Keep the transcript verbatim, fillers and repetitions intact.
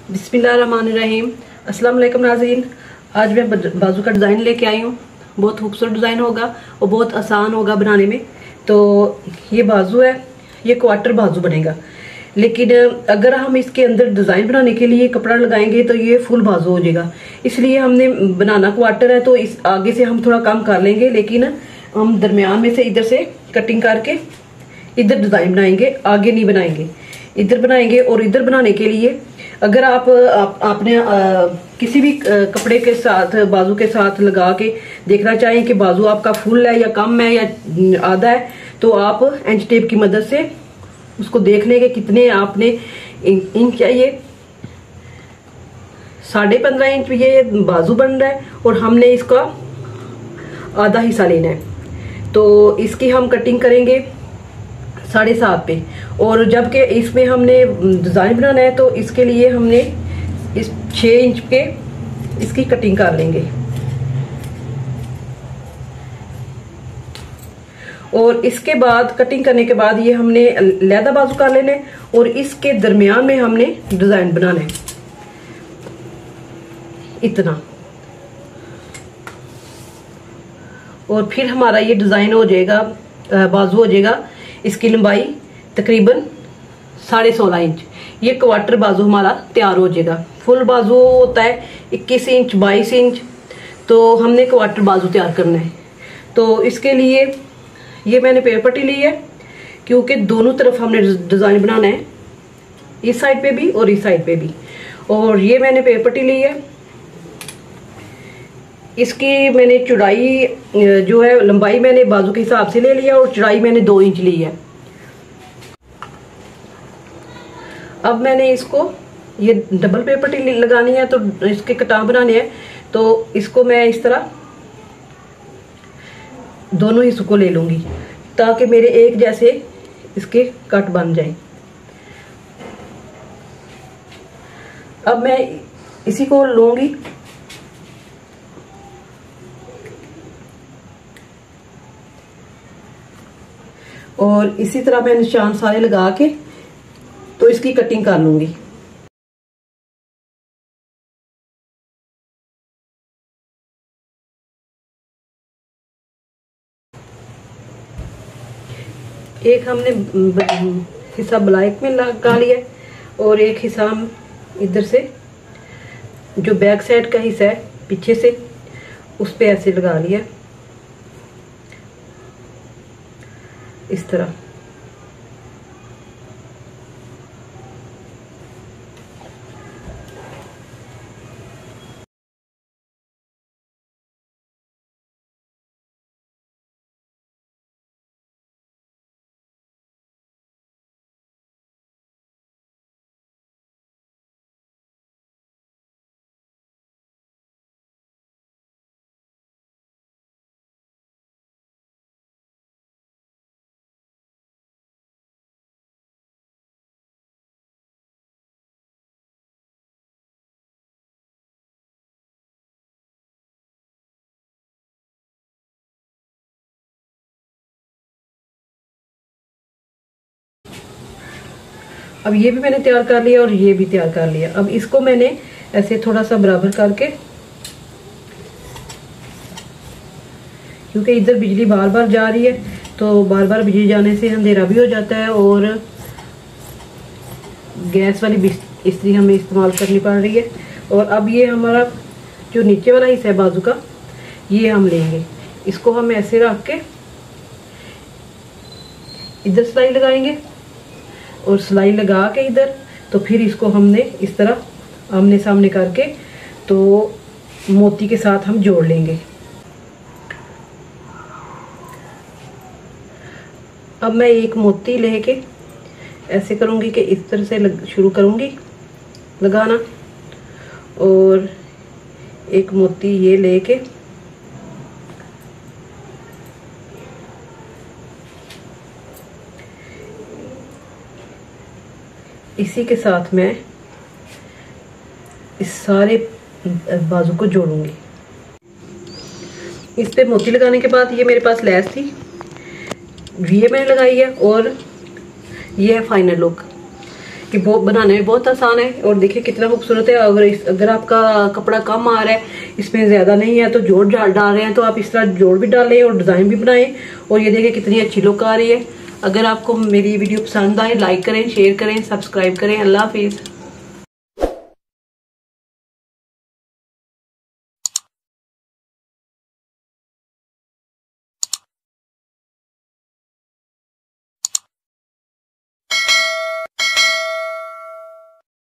बिस्मिल्लाहिर्रहमानिर्रहीम। अस्सलाम वालेकुम नाज़रीन। आज मैं बाजू का डिज़ाइन लेके आई हूँ। बहुत खूबसूरत डिज़ाइन होगा और बहुत आसान होगा बनाने में। तो ये बाजू है, ये क्वार्टर बाजू बनेगा, लेकिन अगर हम इसके अंदर डिज़ाइन बनाने के लिए कपड़ा लगाएंगे तो ये फुल बाजू हो जाएगा। इसलिए हमने बनाना क्वार्टर है, तो इस आगे से हम थोड़ा कम कर लेंगे, लेकिन हम दरमियान में से इधर से कटिंग करके इधर डिज़ाइन बनाएंगे, आगे नहीं बनाएंगे, इधर बनाएंगे। और इधर बनाने के लिए अगर आप, आप आपने आ, किसी भी कपड़े के साथ बाजू के साथ लगा के देखना चाहें कि बाजू आपका फुल है या कम है या आधा है, तो आप इंच टेप की मदद से उसको देख लेंगे कितने आपने इंच चाहिए। साढ़े पंद्रह इंच ये बाजू बन रहा है और हमने इसका आधा हिस्सा लेना है, तो इसकी हम कटिंग करेंगे साढ़े सात पे। और जबकि इसमें हमने डिज़ाइन बनाना है तो इसके लिए हमने इस छः इंच के इसकी कटिंग कर लेंगे। और इसके बाद कटिंग करने के बाद ये हमने लहदा बाजू कर लेना है और इसके दरमियान में हमने डिज़ाइन बनाना है इतना। और फिर हमारा ये डिज़ाइन हो जाएगा, बाजू हो जाएगा। इसकी लंबाई तकरीबन साढ़े सोलह इंच। ये क्वार्टर बाजू हमारा तैयार हो जाएगा। फुल बाजू होता है इक्कीस इंच बाईस इंच, तो हमने क्वार्टर बाजू तैयार करना है। तो इसके लिए ये मैंने पेपर पट्टी ली है, क्योंकि दोनों तरफ हमने डिज़ाइन बनाना है, इस साइड पे भी और इस साइड पे भी। और ये मैंने पेपर पट्टी ली है। इसकी मैंने चौड़ाई जो है, लंबाई मैंने बाजू के हिसाब से ले लिया और चौड़ाई मैंने दो इंच ली है। अब मैंने इसको ये डबल पेपर पट्टी लगानी है, तो इसके कटाव बनाने हैं, तो इसको मैं इस तरह दोनों हिस्सों को ले लूंगी ताकि मेरे एक जैसे इसके कट बन जाए। अब मैं इसी को लूंगी और इसी तरह मैं निशान सारे लगा के तो इसकी कटिंग कर लूंगी। एक हमने हिस्सा ब्लैक में लगा लिया और एक हिस्सा हम इधर से जो बैक साइड का हिस्सा है पीछे से उस पे ऐसे लगा लिया इस तरह। अब ये भी मैंने तैयार कर लिया और ये भी तैयार कर लिया। अब इसको मैंने ऐसे थोड़ा सा बराबर करके, क्योंकि इधर बिजली बार बार जा रही है, तो बार बार बिजली जाने से अंधेरा भी हो जाता है और गैस वाली इस्त्री हमें इस्तेमाल करनी पड़ रही है। और अब ये हमारा जो नीचे वाला हिस्सा है बाजू का, ये हम लेंगे, इसको हम ऐसे रख के इधर सिलाई लगाएंगे और सिलाई लगा के इधर, तो फिर इसको हमने इस तरह आमने सामने करके तो मोती के साथ हम जोड़ लेंगे। अब मैं एक मोती लेके ऐसे करूंगी कि इस तरह से लग, शुरू करूंगी लगाना, और एक मोती ये लेके इसी के साथ मैं इस सारे बाजू को जोड़ूंगी। इस पे मोती लगाने के बाद ये मेरे पास लैस थी, ये मैंने लगाई है और ये है फाइनल लुक। कि बहुत बनाने में बहुत आसान है। और देखिए कितना खूबसूरत है। अगर इस, अगर आपका कपड़ा कम आ रहा है, इसमें ज्यादा नहीं है, तो जोड़ डाल रहे हैं तो आप इस तरह जोड़ भी डालें और डिजाइन भी बनाएं। और ये देखिए कितनी अच्छी लुक आ रही है। अगर आपको मेरी वीडियो पसंद आए, लाइक करें, शेयर करें, सब्सक्राइब करें। अल्लाह हाफिज।